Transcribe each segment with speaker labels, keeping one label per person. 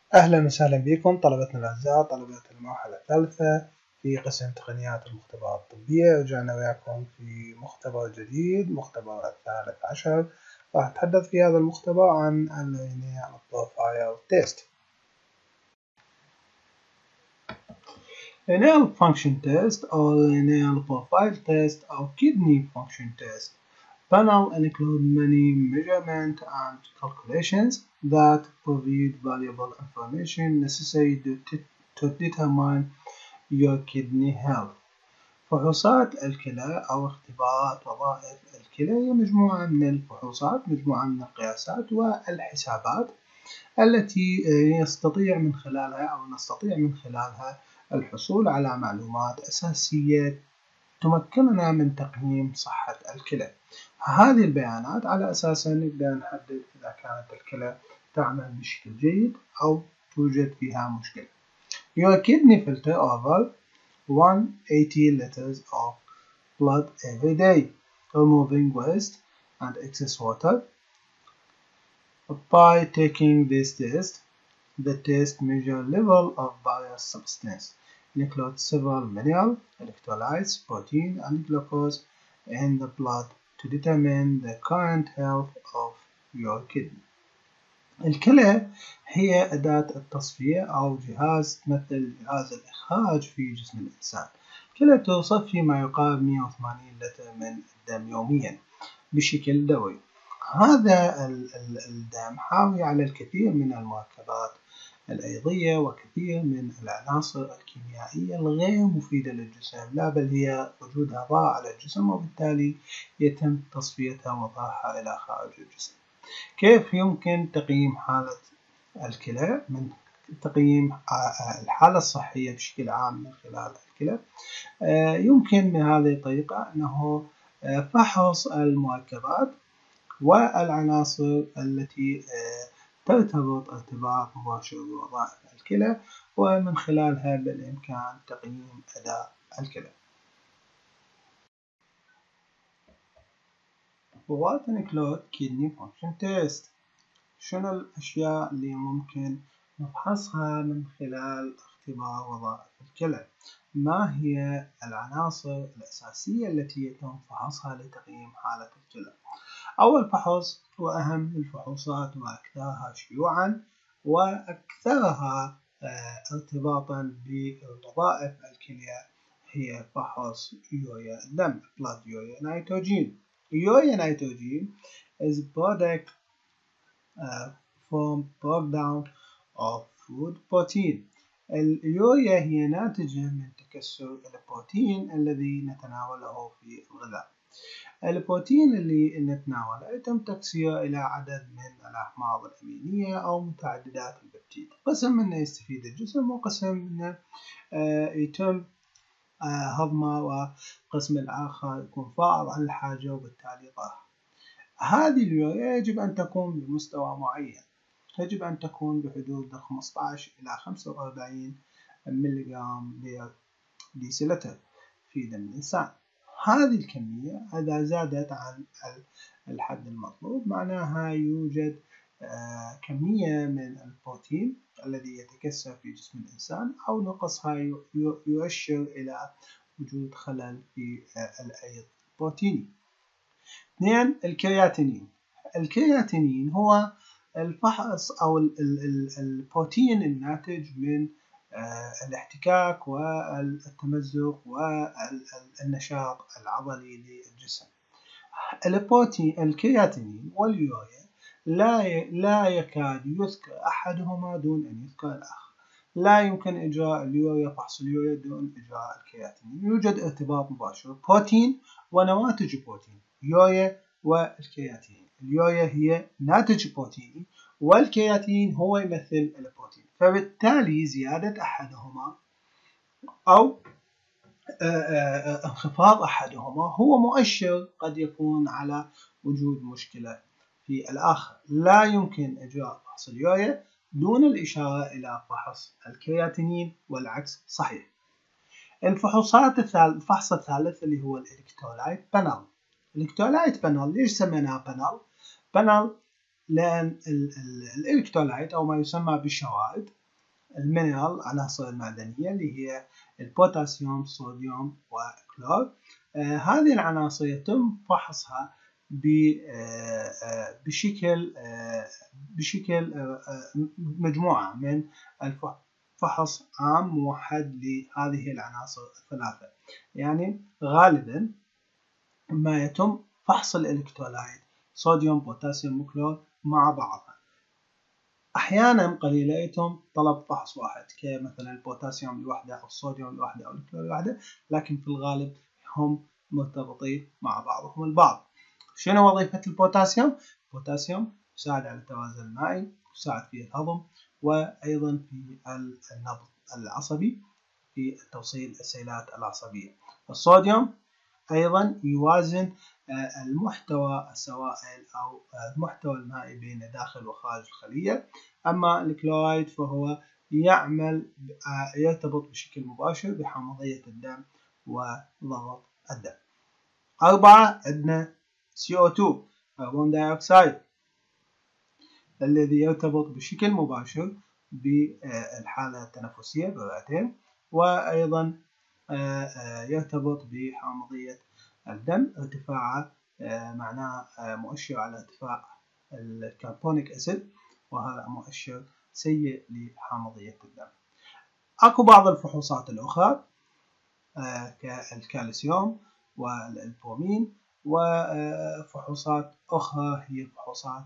Speaker 1: أهلا وسهلا بكم طلبتنا الأعزاء طلبة المرحلة الثالثة في قسم تقنيات المختبرات الطبية. رجعنا وياكم في مختبر جديد، مختبر الثالث عشر. راح نتحدث في هذا المختبر عن Linear Profile Test. Linear Function Test or Linear Profile Test or Kidney Function Test panel include many measurements and calculations that provide valuable information necessary to determine your kidney health. فحوصات الكلى أو اختبارات وظائف الكلى هي مجموعة من الفحوصات، مجموعة من القياسات والحسابات التي نستطيع من خلالها الحصول على معلومات أساسية تمكننا من تقييم صحة الكلى. هذه البيانات على أساسها نقدر نحدد إذا كانت الكلى تعمل بشكل جيد أو توجد فيها مشكلة. Your kidney filter over 180 liters of blood every day, removing waste and excess water. By taking this test, the test measures level of various substances, include several minerals, electrolytes, protein, and glucose in the blood to determine the current health of your kidney. الكلى هي أداة التصفية أو جهاز تمثل جهاز الإخراج في جسم الإنسان. الكلى تصفي ما يقارب 180 لتر من الدم يوميا بشكل دوري. هذا الدم حاوي على الكثير من المركبات الأيضية وكثير من العناصر الكيميائية الغير مفيدة للجسم، لا بل هي وجودها ضار على الجسم، وبالتالي يتم تصفيتها وطرحها إلى خارج الجسم. كيف يمكن تقييم حالة الكلى؟ من تقييم الحالة الصحية بشكل عام من خلال الكلى يمكن من هذه الطريقة أنه فحص المركبات والعناصر التي ترتبط ارتباط مباشر بوظائف الكلى، ومن خلالها بالإمكان تقييم أداء الكلى. What include kidney function test؟ شنو الأشياء اللي ممكن نفحصها من خلال اختبار وظائف الكلى؟ ما هي العناصر الأساسية التي يتم فحصها لتقييم حالة الكلى؟ أول فحص وأهم الفحوصات وأكثرها شيوعا وأكثرها ارتباطا بوظائف الكلى هي فحص يوريا الدم blood urea nitrogen. Urea nitrogen is a product from breakdown of food protein. اليوريا هي ناتجة من تكسر البروتين الذي نتناوله في الغذاء. البروتين اللي نتناوله يتم تكسيره إلى عدد من الأحماض الأمينية أو متعددات الببتيد، قسم منه يستفيد الجسم وقسم منه يتم هضمه وقسم الآخر يكون فائض عن الحاجة وبالتالي طاح. هذه اليوريا يجب أن تكون بمستوى معين، يجب أن تكون بحدود 15 إلى 45 ملغرام ديسيلتر في دم الإنسان. هذه الكمية إذا زادت عن الحد المطلوب معناها يوجد كمية من البروتين الذي يتكسر في جسم الإنسان، أو نقصها يؤشر إلى وجود خلل في الأيض البروتيني. 2. الكرياتينين. الكرياتينين هو الفحص أو البروتين الناتج من الاحتكاك والتمزق والنشاط العضلي للجسم. البروتين الكرياتينين واليوريا لا يكاد يذكر أحدهما دون أن يذكر الآخر. لا يمكن إجراء اليوريا فحص اليوريا دون إجراء الكرياتينين. يوجد ارتباط مباشر بروتين ونواتج بروتين، يوريا والكرياتين. اليوريا هي ناتج بروتيني والكرياتين هو يمثل البروتين، فبالتالي زيادة أحدهما أو انخفاض أحدهما هو مؤشر قد يكون على وجود مشكلة في الآخر. لا يمكن إجراء فحص اليوريا دون الإشارة إلى فحص الكرياتينين والعكس صحيح. الفحص الثالث اللي هو الإلكترولايت بانل. الإلكترولايت بانل ليش سميناه بانل؟ بانل لأن الإلكترولايت أو ما يسمى بالشوائب المينرال العناصر المعدنية اللي هي البوتاسيوم، صوديوم وكلور. هذه العناصر يتم فحصها بشكل مجموعة من فحص عام موحد لهذه العناصر الثلاثة. يعني غالبا ما يتم فحص الإلكترولايت صوديوم بوتاسيوم وكلور مع بعضها. أحيانا قليلة يتم طلب فحص واحد كمثلا البوتاسيوم لوحده أو الصوديوم لوحده أو الكلور لوحده، لكن في الغالب هم مرتبطين مع بعضهم البعض. شنو وظيفة البوتاسيوم؟ البوتاسيوم يساعد على التوازن المائي، يساعد في الهضم، وأيضا في النبض العصبي، في توصيل السيلات العصبية. الصوديوم أيضا يوازن المحتوى السوائل أو المحتوى المائي بين داخل وخارج الخلية. أما الكلورايد فهو يرتبط بشكل مباشر بحامضية الدم وضغط الدم. 4 عندنا CO2 كربون دايوكسيد الذي يرتبط بشكل مباشر بالحالة التنفسية بالرئتين، وأيضا يرتبط بحامضية الدم. ارتفاعه معناه مؤشر على ارتفاع الكربونيك أسيد، وهذا مؤشر سيء لحامضية الدم. أكو بعض الفحوصات الأخرى كالكالسيوم والبرومين، وفحوصات أخرى هي فحوصات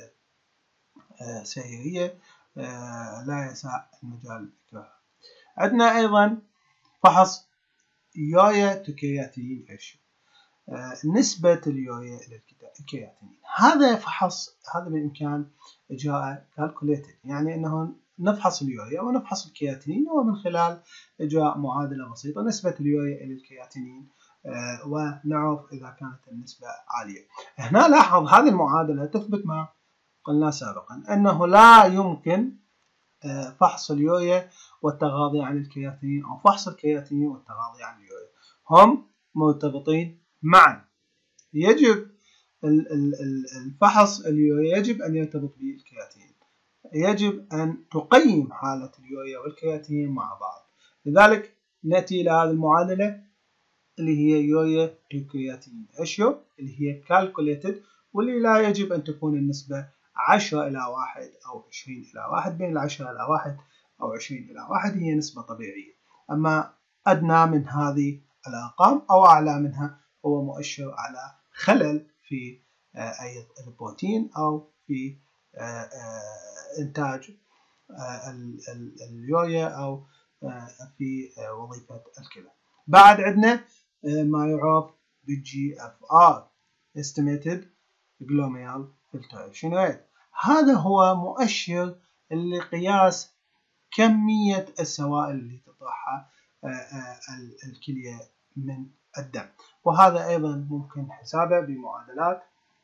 Speaker 1: سريرية لا يسع المجال ذكرها. عندنا أيضا فحص يوريا تو كرياتينين ريشيو، نسبة اليوريا إلى الكرياتينين. هذا فحص بالإمكان إجراء calculated، يعني أنه نفحص اليوريا ونفحص الكرياتينين ومن خلال إجراء معادلة بسيطة نسبة اليوريا إلى الكرياتينين ونعرف إذا كانت النسبة عالية. هنا لاحظ هذه المعادلة تثبت ما قلنا سابقا، أنه لا يمكن فحص اليوريا والتغاضي عن الكرياتينين، أو فحص الكرياتينين والتغاضي عن اليوريا، هم مرتبطين معا. يجب الفحص اليوريا يجب أن يرتبط بالكرياتينين، يجب أن تقيم حالة اليوريا والكرياتينين مع بعض. لذلك نأتي إلى هذه المعادلة اللي هي يوريا تو كرياتينين ريشيو، اللي هي calculated، واللي لا يجب أن تكون النسبة 10:1 أو 20:1. بين 10:1 أو 20:1 هي نسبة طبيعية. أما أدنى من هذه الأرقام أو أعلى منها هو مؤشر على خلل في أي البروتين أو في إنتاج اليوريا أو في وظيفة الكلى. بعد عندنا ما يعرف بالGFR Estimated Glomerular Filtration Rate. هذا هو مؤشر لقياس كمية السوائل اللي تطرحها الكلية من الدم، وهذا أيضا ممكن حسابه بمعادلات،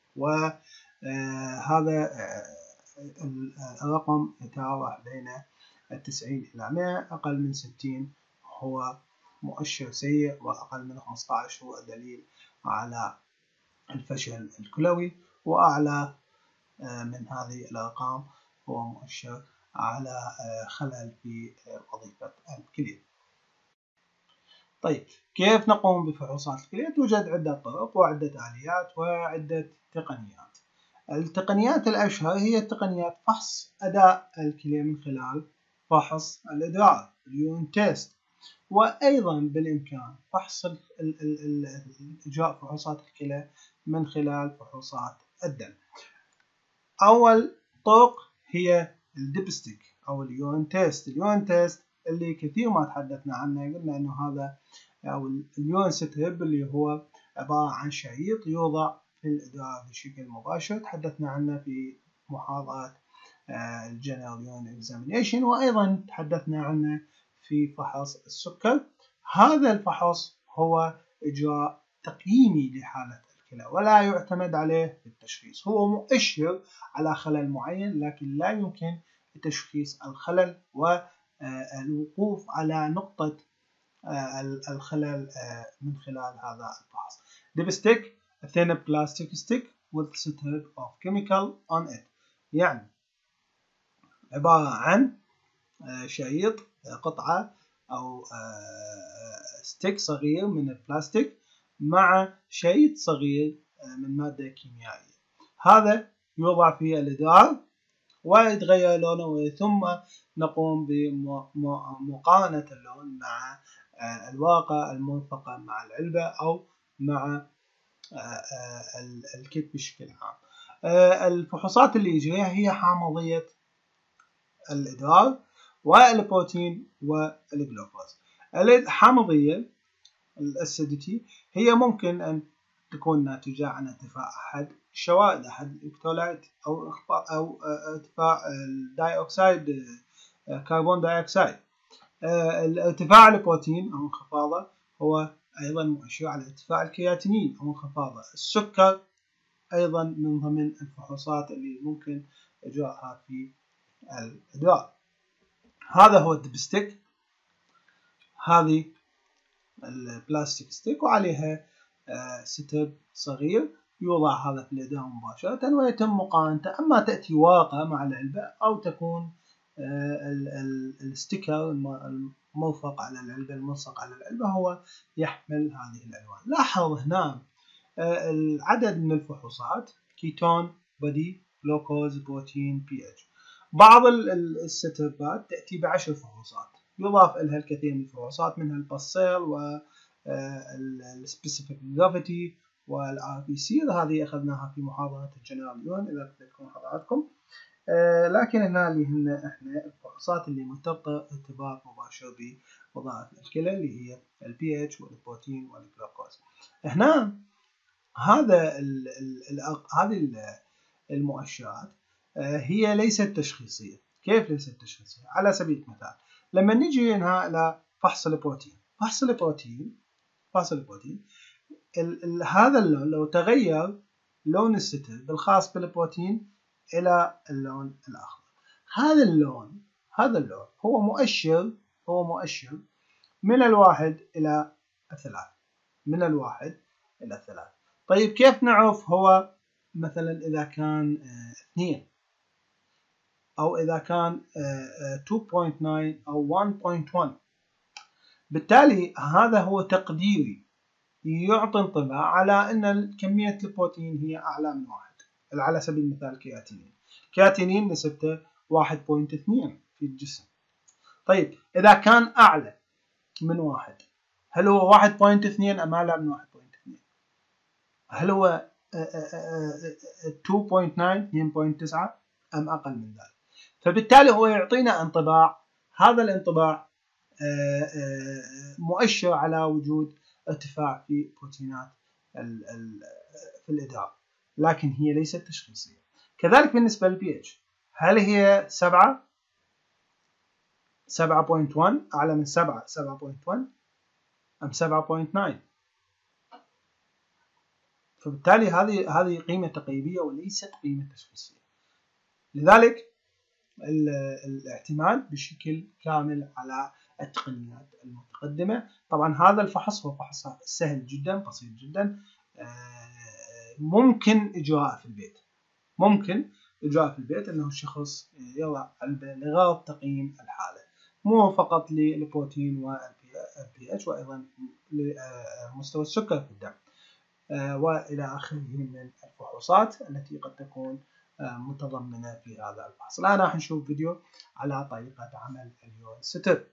Speaker 1: وهذا الرقم يتراوح بين 90 إلى 100. أقل من 60 هو مؤشر سيء، وأقل من 15 هو دليل على الفشل الكلوي، وأعلى من هذه الأرقام هو مؤشر على خلل في وظيفة الكلية. طيب، كيف نقوم بفحوصات الكلية؟ توجد عدة طرق وعدة آليات وعدة تقنيات. التقنيات الأشهر هي تقنيات فحص أداء الكلية من خلال فحص الإدرار اليورين تيست، وأيضا بالإمكان فحص إجراء فحوصات الكلى من خلال فحوصات الدم. أول طرق هي الديبستيك أو اليورين تيست. اليورين تيست اللي كثير ما تحدثنا عنه، قلنا أنه هذا أو اليورين ستريب اللي هو عبارة عن شريط يوضع في الإدرار بشكل مباشر، تحدثنا عنه في محاضرة الجنرال يورين اكزامينيشن، وأيضا تحدثنا عنه في فحص السكر. هذا الفحص هو إجراء تقييمي لحالة الكلى ولا يعتمد عليه في التشخيص، هو مؤشر على خلل معين، لكن لا يمكن تشخيص الخلل والوقوف على نقطة الخلل من خلال هذا الفحص. Dipstick a thin plastic stick with strip of chemical on it، يعني عبارة عن شريط قطعة أو ستيك صغير من البلاستيك مع شريط صغير من مادة كيميائية. هذا يوضع في الإدرار ويتغير لونه، ثم نقوم بمقارنة اللون مع الورقة الملصقة مع العلبة أو مع الكيت بشكل عام. الفحوصات اللي يجريها هي حامضية الإدرار والبروتين والجلوكوز. الحامضية الأسيديتي هي ممكن أن تكون ناتجة عن ارتفاع أحد الشوائب، أحد الإلكترولايت أو ارتفاع الداي أكسيد كربون داي أكسيد. الارتفاع البروتين أو انخفاضه هو أيضا مؤشر على ارتفاع الكرياتينين أو انخفاضه. السكر أيضا من ضمن الفحوصات اللي ممكن إجراءها في الإدرار. هذا هو الدبستيك، هذه البلاستيك ستيك وعليها ستب صغير يوضع هذا في الإدرار مباشرة ويتم مقارنته. أما تأتي ورقة مع العلبة أو تكون الستيكر الملصق على العلبة، الملصق على العلبة هو يحمل هذه الألوان. لاحظ هنا العدد من الفحوصات: كيتون، بودي، جلوكوز، بروتين، بي اتش. بعض الستبات تأتي ب10 فحوصات، يضاف لها الكثير من الفحوصات منها الباسيل والسبيسيفيك جرافيتي والار بي سي. هذه أخذناها في محاضرة الجنرال يون إذا تذكرون حضراتكم. لكن هنا اللي هن احنا الفحوصات اللي مرتبطة ارتباط مباشر بوظائف الكلى اللي هي البي اتش والبروتين والجلوكوز. هنا هذه المؤشرات هي ليست تشخيصية. كيف ليست تشخيصية؟ على سبيل المثال لما نجي هنا إلى فحص البروتين، هذا اللون لو تغير لون الستر بالخاص بالبروتين إلى اللون الأخضر، هذا اللون هو مؤشر من 1 إلى 3. طيب كيف نعرف هو مثلا إذا كان 2 أو إذا كان 2.9 أو 1.1؟ بالتالي هذا هو تقديري يعطي انطباع على أن كمية البروتين هي أعلى من 1. على سبيل المثال كرياتينين نسبته 1.2 في الجسم. طيب إذا كان أعلى من 1، هل هو 1.2 أم أعلى من 1.2؟ هل هو 2.9 2.9 أم أقل من ذلك؟ فبالتالي هو يعطينا انطباع، هذا الانطباع مؤشر على وجود ارتفاع في بروتينات في الإدرار، لكن هي ليست تشخيصية. كذلك بالنسبة للبي اتش، هل هي 7.1 أعلى من 7.1 أم 7.9؟ فبالتالي هذه قيمة تقريبية وليست قيمة تشخيصية. لذلك الاعتماد بشكل كامل على التقنيات المتقدمة. طبعا هذا الفحص هو فحص سهل جدا، بسيط جدا، ممكن إجراءه في البيت. أنه الشخص يضع علبة لغرض تقييم الحالة، مو فقط للبروتين والبي اتش، وأيضا لمستوى السكر في الدم وإلى آخره من الفحوصات التي قد تكون متضمنة في هذا الفحص. الآن راح نشوف فيديو على طريقة عمل اليورين ستر.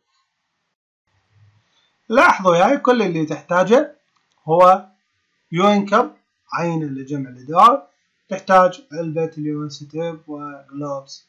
Speaker 1: لاحظوا هاي كل اللي تحتاجه هو يورين كب، عينة لجمع الإدرار، تحتاج علبة اليورين ستر وجلوفز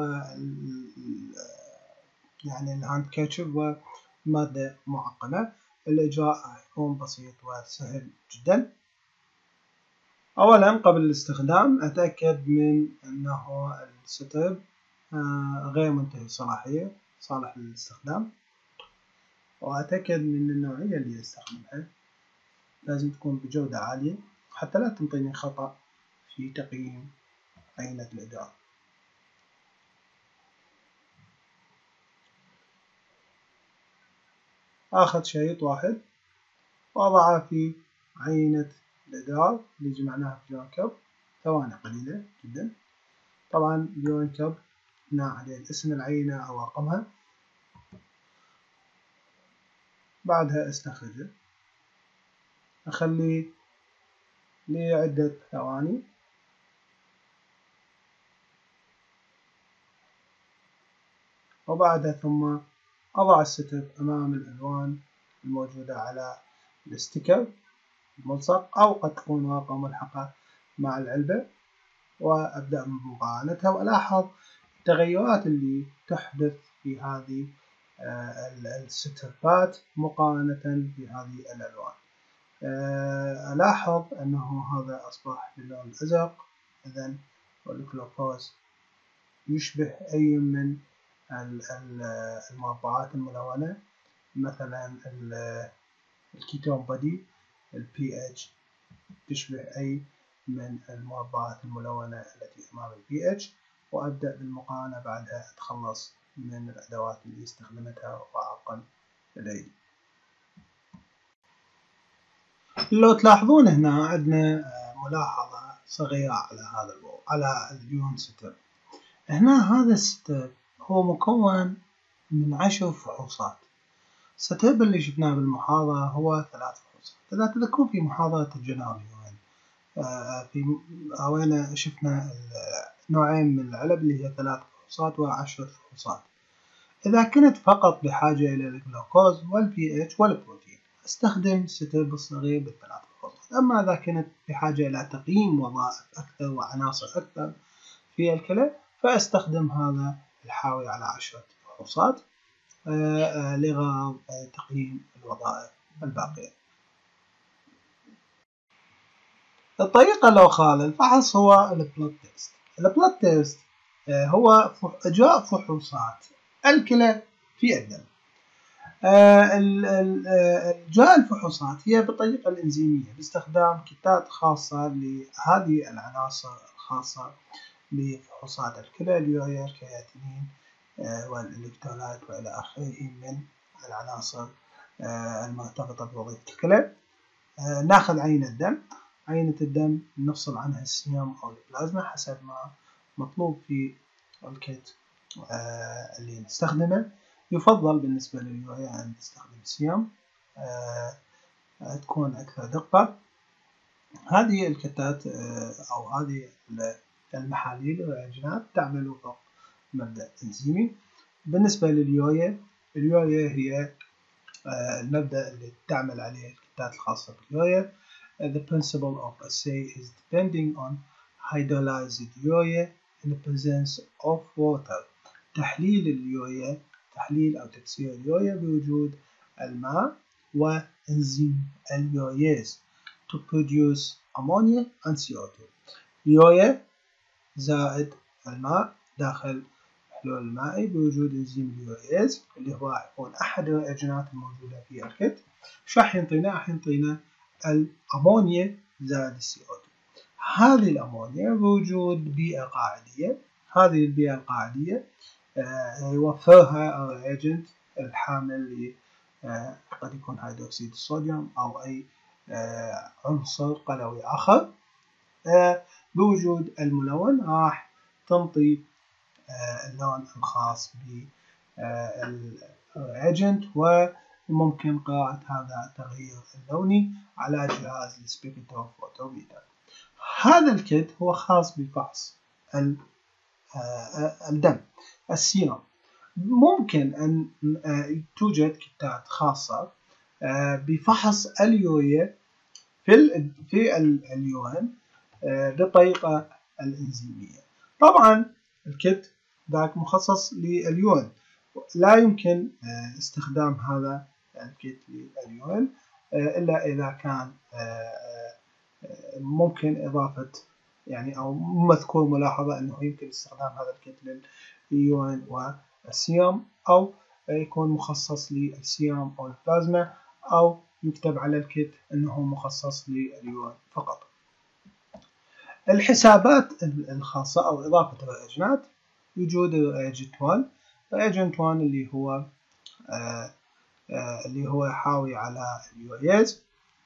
Speaker 1: يعني الهاند كاتشب ومادة معقمة. الإجراء يكون بسيط وسهل جدا. أولا قبل الاستخدام أتأكد من أنه الستر غير منتهي الصلاحية، صالح للاستخدام، وأتأكد من النوعية اللي أستخدمها، لازم تكون بجودة عالية حتى لا تنطيني خطأ في تقييم عينة الإدرار. أخذ شريط واحد وأضعه في عينة الإدرار اللي جمعناها في اليورين كب، ثواني قليلة جدا. طبعا اليورين كب هنا عليه اسم العينة أو رقمها، بعدها استخرجه، أخليه لعدة ثواني، وبعدها ثم أضع الستيب أمام الألوان الموجودة على الستيكر الملصق، أو قد تكون ورقة ملحقة مع العلبة، وأبدأ بمقارنتها، وألاحظ التغيرات اللي تحدث في هذه الستيبات مقارنة بهذه الألوان. ألاحظ أنه هذا أصبح باللون الأزرق، إذن الجلوكوز يشبه أي من المربعات الملونة، مثلا الكيتون بودي، الPH تشبه أي من المربعات الملونة التي أمام الPH. وأبدأ بالمقارنة، بعدها أتخلص من الأدوات اللي استخدمتها وأعقم الأيدي. لو تلاحظون هنا عندنا ملاحظة صغيرة على اليون ستيب. هنا هذا الستيب هو مكون من 10 فحوصات. الستيب اللي شفناه بالمحاضرة هو 3 فحوصات. إذا تذكرون في محاضرة الجنرال في وين شفنا نوعين من العلب اللي هي 3 فحوصات و10 فحوصات. إذا كنت فقط بحاجة إلى الجلوكوز والPH والبروتين استخدم ستيب الصغير بالثلاث فحوصات. أما إذا كنت بحاجة إلى تقييم وظائف أكثر وعناصر أكثر في الكلى فأستخدم هذا الحاوي على 10 فحوصات لغرض تقييم الوظائف الباقية. الطريقة الأخرى للفحص هو البلود تيست. البلود تيست هو إجراء فحوصات الكلى في الدم. إجراء الفحوصات هي بالطريقة الإنزيمية باستخدام كتات خاصة لهذه العناصر الخاصة بفحوصات الكلى، اليوريا، الكرياتينين، والإلكترولايت وإلى آخره من العناصر المرتبطة بوظيفة الكلى. ناخذ عينة دم. عينة الدم نفصل عنها السيام أو البلازما حسب ما مطلوب في الكيت اللي نستخدمه. يفضل بالنسبة لليوريا أن نستخدم السيام تكون أكثر دقة. هذه الكتات أو هذه المحاليل والعجينات تعمل وفق مبدأ إنزيمي. بالنسبة لليوريا، اليوريا هي المبدأ اللي تعمل عليه الكتات الخاصة باليوريا. The principle of assay is depending on hydrolyzed urea in the presence of water. تحليل اليوريا، تحليل أو تكسير اليوريا بوجود الماء وإنزيم اليورياز to produce ammonia and CO2. اليوريا زائد الماء داخل محلول المائي بوجود إنزيم اليورياز اللي هو يكون أحد الرياجينات الموجودة في الكت. شو راح ينطينا؟ راح ينطينا الأمونيا زائد CO2. هذه الأمونيا بوجود بيئة قاعدية. هذه البيئة القاعدية يوفرها الرياجنت الحامل قد يكون هيدروكسيد الصوديوم أو أي عنصر قلوي آخر. بوجود الملون راح تنطي اللون الخاص بالرياجنت، وممكن قراءة هذا التغيير اللوني على جهاز السبيكتروفوتوميتر. هذا الكيت هو خاص بفحص الدم، السيرم. ممكن أن توجد كتات خاصة بفحص اليوريا في اليورين بالطريقة الإنزيمية. طبعا الكيت ذاك مخصص لليورين، لا يمكن استخدام هذا الكيت لليورين إلا إذا كان ممكن إضافة يعني أو مذكور ملاحظة أنه يمكن استخدام هذا الكيت لليورين والسيام، أو يكون مخصص للسيام أو البلازما، أو يكتب على الكيت أنه مخصص لليورين فقط. الحسابات الخاصة أو إضافة الرياجنات، وجود رياجنت 1. رياجنت 1 اللي هو يحاوي على اليورياز،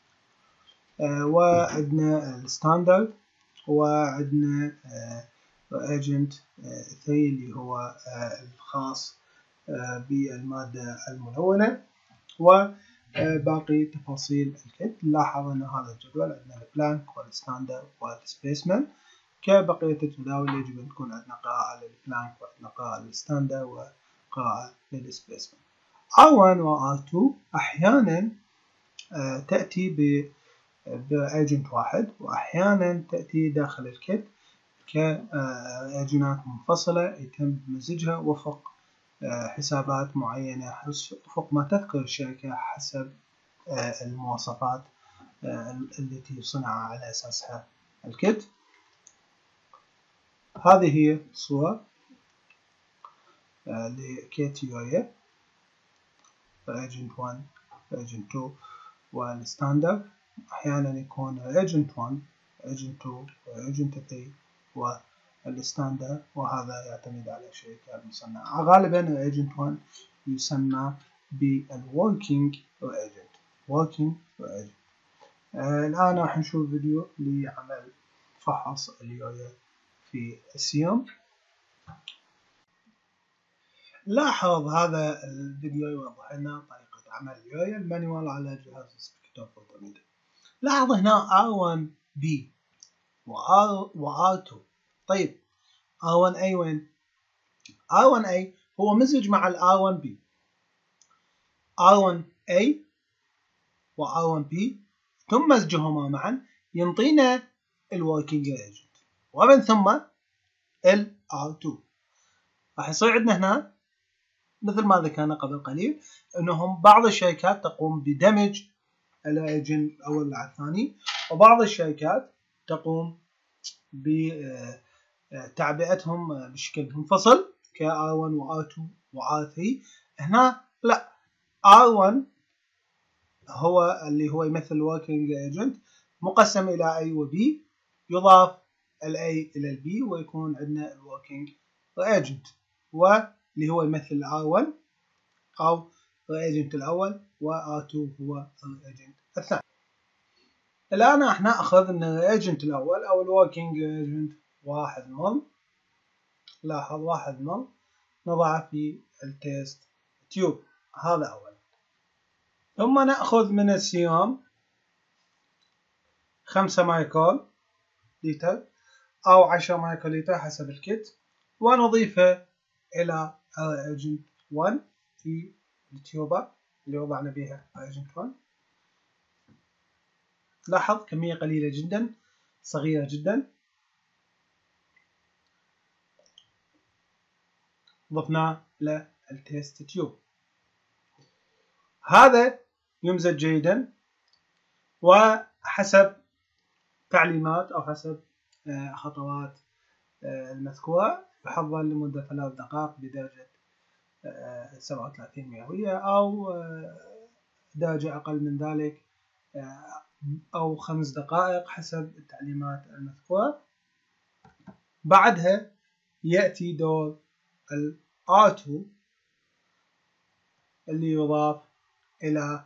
Speaker 1: وعندنا الستاندرد، وعندنا رياجنت 3 اللي هو الخاص بالمادة الملونة. باقي تفاصيل الكت. نلاحظ أن هذا الجدول عندنا البلانك والستاندر والسبيسمن. كبقية الجداول يجب أن تكون عندنا قراءة للبلانك وعندنا قراءة للستاندر وقراءة للسبيسمن. R1 و R2 أحيانا تأتي بأيجنت واحد، وأحيانا تأتي داخل الكت كأيجنات منفصلة يتم مزجها وفق حسابات معينة، وفق ما تذكر الشركة حسب المواصفات التي صنع على أساسها الكت. هذه هي صورة لكيت يويا Agent 1 Agent 2 والستاندرد. أحيانا يكون Agent 1 Agent 2 Agent 3 والستاندرد، وهذا يعتمد على الشركة المصنعة. غالبا Agent 1 يسمى بالworking agent. working agent. الآن راح نشوف فيديو لعمل فحص اليويا في السيوم. لاحظ هذا الفيديو يوضح لنا طريقة عمل اليويا المانيوال على جهاز سبيكتور فوتوميتر. لاحظ هنا R1B و R2. طيب R1A وين؟ R1A هو مزج مع ال R1B. R1A و R1B ثم مزجهما معا ينطينا الوركينج ايجنت، ومن ثم ال R2. راح يصير عندنا هنا مثل ما ذكرنا قبل قليل انهم بعض الشركات تقوم بدمج الايجنت الاول مع الثاني، وبعض الشركات تقوم بتعبئتهم بشكل منفصل ك R1 و R2 و R3. هنا لا، R1 هو اللي هو يمثل working agent مقسم إلى A و B، يضاف ال A إلى ال B ويكون عندنا ال working agent، واللي هو يمثل R1 أو الagent الأول، و R2 هو الagent الثاني. الآن احنا أخذ أن الagent الأول أو ال working agent 1 مول. لاحظ 1 مول نضعه في التيست تيوب، هذا أولا. ثم نأخذ من السيوم 5 مايكرو لتر أو 10 مايكرو لتر حسب الكت، ونضيفه إلى agent 1 في التيوبة اللي وضعنا بها agent 1. لاحظ كمية قليلة جدا، صغيرة جدا. ضفناه للتيست تيوب. هذا يمزج جيدا، وحسب تعليمات أو حسب خطوات المذكورة يحضر لمدة 3 دقائق بدرجة 37 مئوية، أو درجة أقل من ذلك، أو 5 دقائق حسب التعليمات المذكورة. بعدها يأتي دور ال R2 اللي يضاف إلى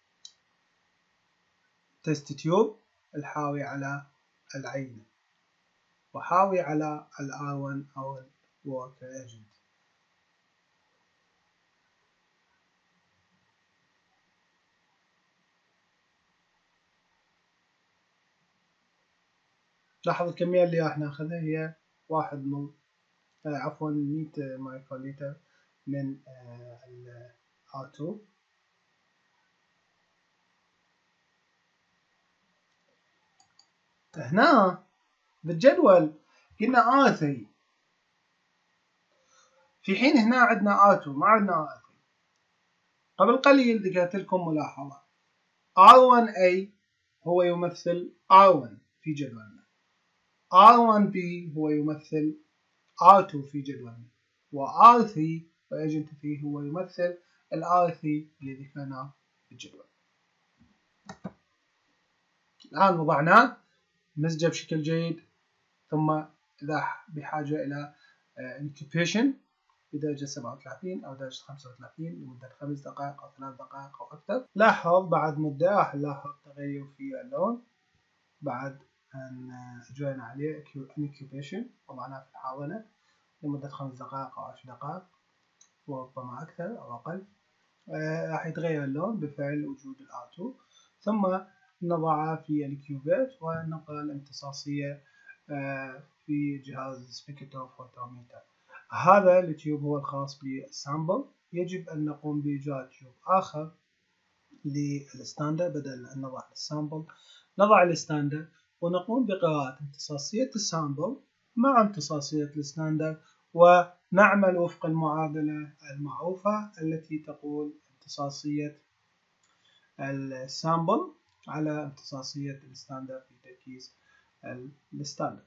Speaker 1: تيست تيوب الحاوي على العينة وحاوي على ال R1 أو ال worker agent. لاحظ الكمية اللي راح ناخذها هي 1 مول، عفوا 100 مايكرو لتر من ال R2. هنا بالجدول قلنا R3، في حين هنا عندنا R2 ما عندنا R3. قبل قليل ذكرت لكم ملاحظة، R1A هو يمثل R1 في جدولنا، R1B هو يمثل R2 في جدولنا، و R3 وagent 3 هو يمثل ال R3 اللي ذكرناه بالجدول. الآن وضعناه مزجه بشكل جيد، ثم إذا بحاجة إلى incubation بدرجة 37 أو درجة 35 لمدة 5 دقائق أو 3 دقائق أو أكثر. لاحظ بعد مدة راح نلاحظ تغير في اللون بعد أن أجرينا عليه incubation، وضعناه في الحاضنة لمدة 5 دقائق أو 10 دقائق وربما أكثر أو أقل. راح يتغير اللون بفعل وجود الR2، ثم نضعه في الكيوفيت ونقرأ الامتصاصية في جهاز سبيكتروفوتوميتر. هذا التيوب هو الخاص بالسامبل. يجب أن نقوم بإيجاد تيوب آخر للستاندر، بدل أن نضع السامبل نضع الستاندر ونقوم بقراءة امتصاصية السامبل مع امتصاصية الستاندر، ونعمل وفق المعادلة المعروفة التي تقول امتصاصية السامبل على امتصاصية الستاندر في تركيز الستاندر.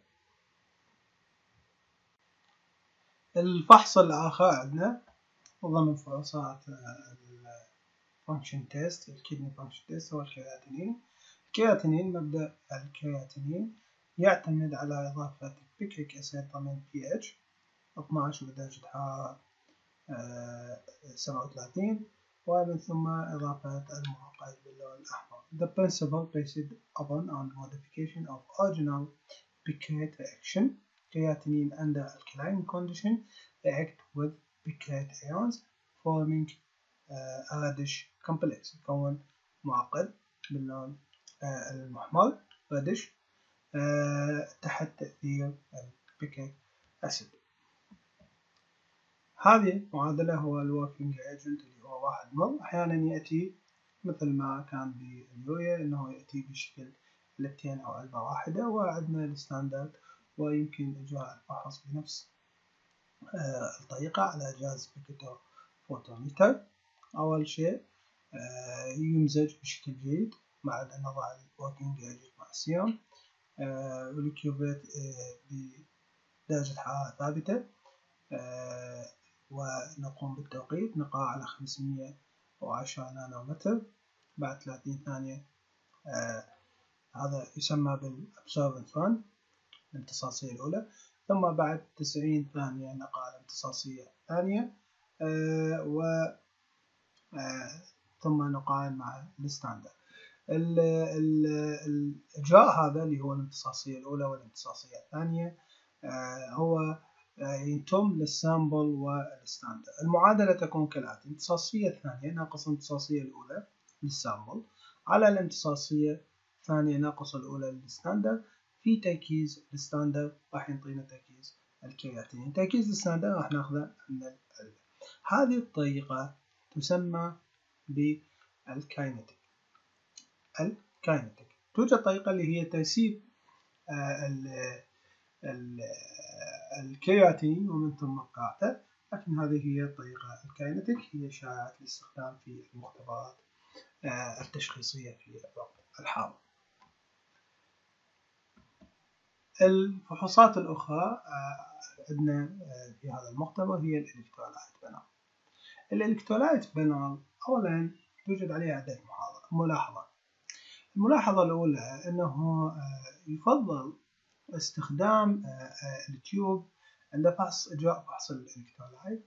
Speaker 1: الفحص الآخر عندنا ضمن فحوصات الفانكشن تيست، الكدني فانكشن تيست، هو الكرياتينين. الكرياتينين، مبدأ الكرياتينين يعتمد على إضافة بيكريك أسيد ضمن pH 12 بدرجة حرارة 37، ومن ثم إضافة المعقد باللون الأحمر. The principle based upon modification of original picrate reaction. Creatinine under alkaline condition react with picrate ions forming a reddish complex، يكون معقد باللون المحمر reddish تحت تأثير البيكريك أسيد. هذه معادلة هو الوركينج ايجنت اللي هو 1 مول. أحيانا يأتي مثل ما كان باليوريا أنه يأتي بشكل لتين أو علبة واحدة، وعندنا الستاندرد ويمكن إجراء الفحص بنفس الطريقة على جهاز سبيكتروفوتوميتر. أول شيء يمزج بشكل جيد بعد أن نضع الوركينج ايجنت مع السيرم والكيوفيت بدرجة حرارة ثابتة، ونقوم بالتوقيت، نقرأ على 510 نانومتر بعد 30 ثانية. هذا يسمى بالابسوربنت ران، الامتصاصية الأولى. ثم بعد 90 ثانية نقرأ على الامتصاصية الثانية، ثم نقارن مع الستاندرد. الإجراء هذا اللي هو الامتصاصية الأولى والامتصاصية الثانية هو يتم للسامبل والستاندرد. المعادلة تكون كالآتي: الامتصاصية الثانية ناقص الامتصاصية الأولى للسامبل على الامتصاصية الثانية ناقص الأولى للستاندرد في تركيز الستاندرد، راح يعطينا تركيز الكرياتينين. تركيز الستاندرد راح ناخذه من العلبة. هذه الطريقة تسمى بالكاينتيك. توجد طريقة اللي هي ترسيب الكرياتين ومن ثم قراءته، لكن هذه هي الطريقة الكاينتيك، هي شائعة الاستخدام في المختبرات التشخيصية في الوقت الحاضر. الفحوصات الأخرى عندنا في هذا المختبر هي الإلكترولايت بانل. الإلكترولايت بانل أولا توجد عليه عدة ملاحظات. الملاحظة الأولى أنه يفضل استخدام التيوب عند إجراء فحص الإلكترولايت،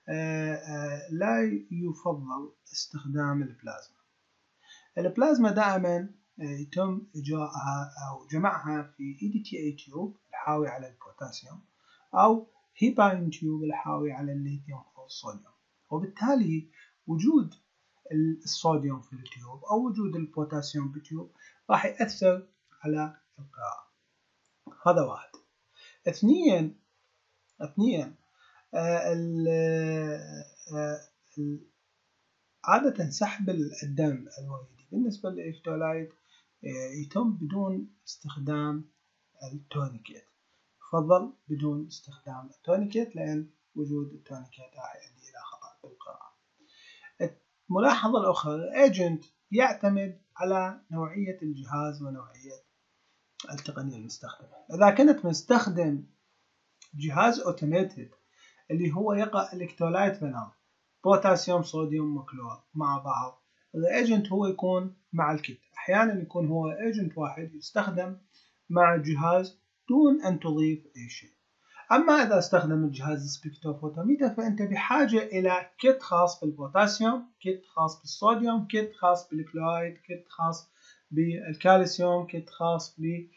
Speaker 1: لا يفضل استخدام البلازما. البلازما دائما يتم إجراءها أو جمعها في EDTA تيوب الحاوي على البوتاسيوم، أو هيبارين تيوب الحاوي على الليثيوم أو الصوديوم، وبالتالي وجود الصوديوم في التيوب أو وجود البوتاسيوم بالتيوب راح يأثر على القراءة. هذا واحد. اثنين عادة سحب الدم الوريدي بالنسبة للإلكترولايت يتم بدون استخدام التورنيكيت. يفضل بدون استخدام التورنيكيت، لأن وجود التورنيكيت راح يؤدي إلى خطأ بالقراءة. الملاحظة الأخرى: الإيجنت يعتمد على نوعية الجهاز ونوعية التقنية المستخدمة. إذا كنت مستخدم جهاز اوتوميتد اللي هو يقرأ الكترولايت بانل بوتاسيوم صوديوم وكلور مع بعض، الرياجنت هو يكون مع الكت. أحيانا يكون هو رياجنت واحد يستخدم مع الجهاز دون أن تضيف أي شيء. أما إذا استخدم الجهاز سبيكتروفوتوميتر فأنت بحاجة إلى كت خاص بالبوتاسيوم، كت خاص بالصوديوم، كت خاص بالكلورايد، كت خاص بالكالسيوم، كت خاص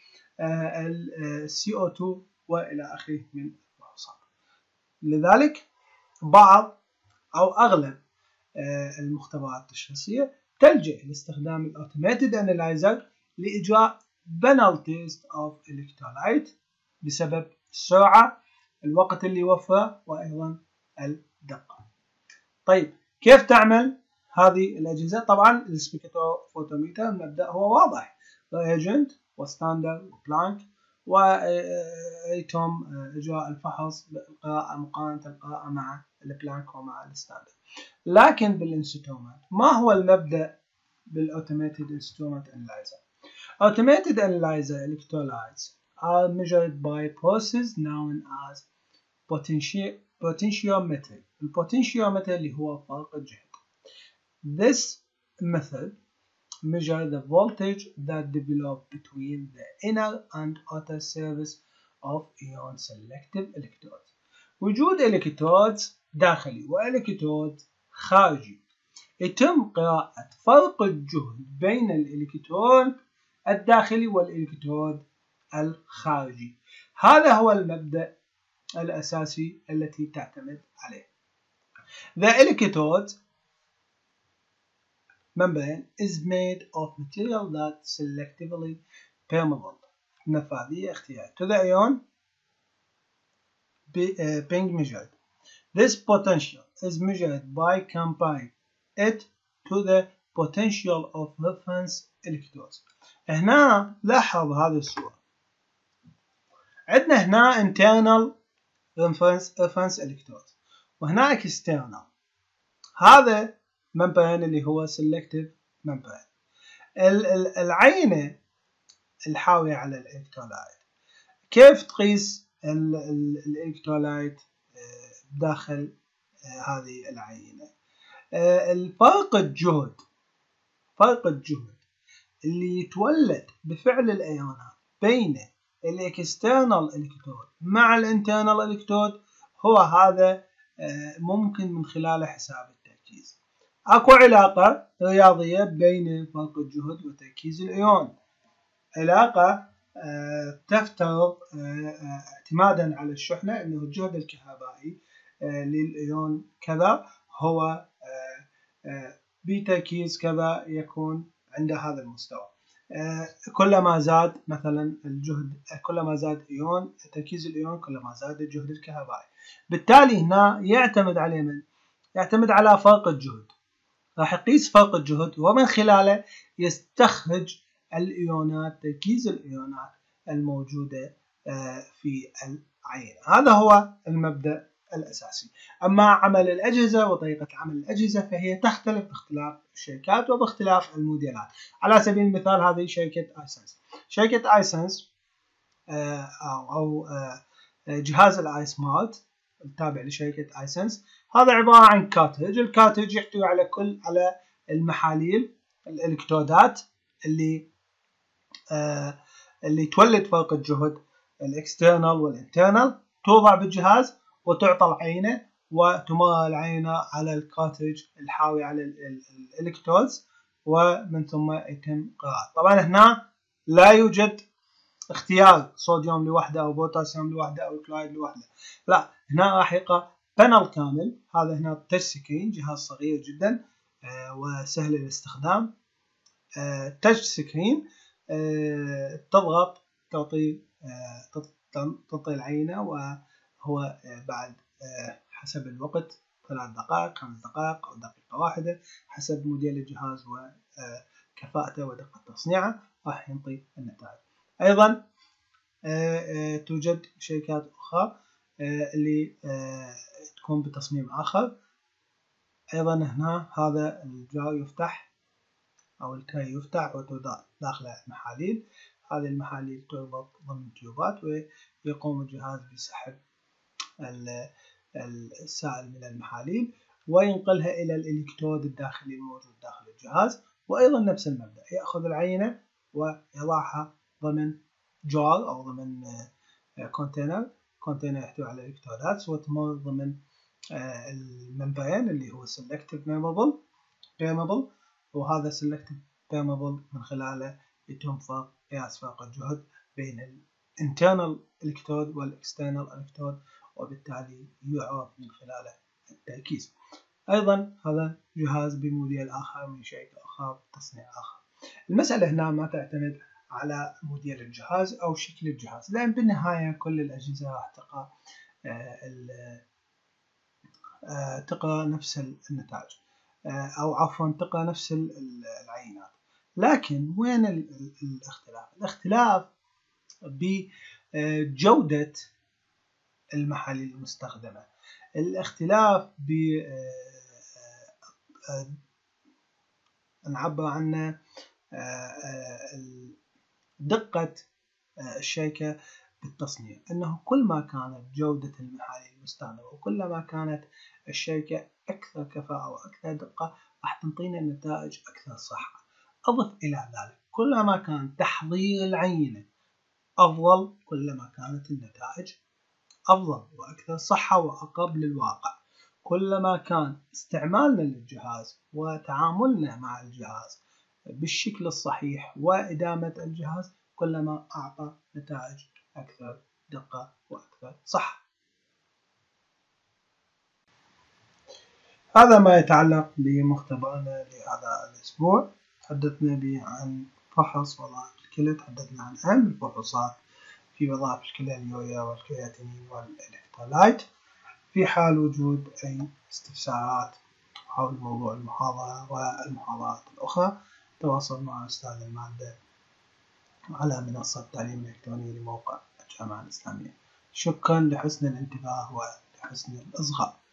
Speaker 1: بالCO2 وإلى آخره من الفحوصات. لذلك بعض أو أغلب المختبرات التشخيصية تلجأ لاستخدام الأوتوماتيد أنالايزر لإجراء بانل تيست أوف إلكترولايت بسبب السرعة، الوقت اللي يوفره، وأيضا الدقة. طيب كيف تعمل هذه الأجهزة؟ طبعا السبيكتروفوتوميتر المبدأ هو واضح، رياجنت وستاندرد وبلانك، ويتم إجراء الفحص بالقراءة مقارنة القراءة مع البلانك ومع الستاندرد. لكن بالانسترومنت ما هو المبدأ بالautomated instrument analyzer؟ Automated analyzer electrolytes are measured by process known as potentiometry. البوتنشيومتر اللي هو فرق الجهد. This method measures the voltage that develop between the inner and outer surface of ion selective electrodes. وجود الكترودز داخلي والكترود خارجي. يتم قراءة فرق الجهد بين الإلكترود الداخلي والإلكترود الخارجي. هذا هو المبدأ الأساسي التي تعتمد عليه. The electrode membrane is made of material that selectively permeable. نفاذية اختيارية. To the ion being measured. This potential is measured by comparing it to the potential of reference electrodes. هنا لاحظ هذه الصورة. عندنا هنا internal reference electrodes وهناك external. هذا membrane اللي هو selective membrane. العينة الحاوية على الإلكترولايت، كيف تقيس الإلكترولايت داخل هذه العينة؟ الفرق الجهد اللي يتولد بفعل الأيونات بين الاكسترنال الكترود مع الانترنال الكترود هو هذا ممكن من خلاله حساب التركيز. اكو علاقة رياضية بين فرق الجهد وتركيز الايون، علاقة تفترض اعتمادا على الشحنة انه الجهد الكهربائي للايون كذا هو بتركيز كذا يكون عند هذا المستوى. كلما زاد مثلا الجهد، كلما زاد ايون تركيز الايون كلما زاد الجهد الكهربائي. بالتالي هنا يعتمد على من؟ يعتمد على فرق الجهد. راح يقيس فرق الجهد ومن خلاله يستخرج الايونات، تركيز الايونات الموجودة في العينة. هذا هو المبدأ الأساسي. أما عمل الأجهزة وطريقة عمل الأجهزة فهي تختلف باختلاف الشركات وباختلاف الموديلات. على سبيل المثال هذه شركة آيسنس. شركة آيسنس أو جهاز الآي سمارت التابع لشركة آيسنس، هذا عبارة عن كارتريج. الكارتريج يحتوي على المحاليل الإلكترودات اللي تولد فرق الجهد الاكسترنال والانترنال، توضع بالجهاز وتعطى العينة وتمر العينة على الكارتريج الحاوي على الالكترودز ومن ثم يتم قراءة. طبعا هنا لا يوجد اختيار صوديوم لوحده او بوتاسيوم لوحده او كلورايد لوحده، لا، هنا راح يقرأ بانل كامل. هذا هنا تاتش سكرين، جهاز صغير جدا وسهل الاستخدام. تاتش سكرين تضغط تعطي العينة، وهو بعد حسب الوقت 3 دقائق 5 دقائق أو دقيقة واحدة حسب موديل الجهاز وكفاءته ودقة تصنيعه راح ينطي النتائج. أيضا توجد شركات أخرى اللي تكون بتصميم آخر. أيضا هنا هذا الجار يفتح أو التري يفتح وتوضع داخله محاليل. هذه المحاليل تربط ضمن تيوبات ويقوم الجهاز بسحب السائل من المحاليل وينقلها إلى الإلكترود الداخلي الموجود داخل الجهاز. وأيضا نفس المبدأ، يأخذ العينة ويضعها ضمن جار أو ضمن كونتينر يحتوي على الإلكترودات وتمر ضمن الممبرين اللي هو selective permeable، وهذا selective permeable من خلاله يتم قياس فرق الجهد بين ال internal electrode وال external electrode وبالتالي يعرف من خلاله التركيز. أيضا هذا جهاز بموديل آخر من شركة أخرى بتصنيع آخر. المسألة هنا ما تعتمد على موديل الجهاز أو شكل الجهاز، لأن بالنهاية كل الأجهزة راح تقرأ نفس النتائج، أو عفوا تقرأ نفس العينات. لكن وين الاختلاف؟ الاختلاف بجودة المحاليل المستخدمة، الاختلاف نعبر عنه دقة الشركة بالتصنيع، أنه كل ما كانت جودة المحاليل المستخدمة وكل ما كانت الشركة أكثر كفاءة وأكثر دقة راح تنطينا نتائج أكثر صحة. أضف إلى ذلك كلما كان تحضير العينة أفضل كلما كانت النتائج أفضل وأكثر صحة وأقرب للواقع. كلما كان استعمالنا للجهاز وتعاملنا مع الجهاز بالشكل الصحيح وإدامة الجهاز كلما أعطى نتائج أكثر دقة وأكثر صحة. هذا ما يتعلق بمختبرنا لهذا الأسبوع. تحدثنا به عن فحص وظائف الكلى، تحدثنا عن أهم الفحوصات في وظائف الكلى، اليوريا والكرياتينين والإلكترولايت. في حال وجود أي استفسارات حول موضوع المحاضرة والمحاضرات الأخرى تواصل مع أستاذ المادة على منصة التعليم الإلكتروني لموقع الجامعة الإسلامية. شكرا لحسن الانتباه ولحسن الإصغاء.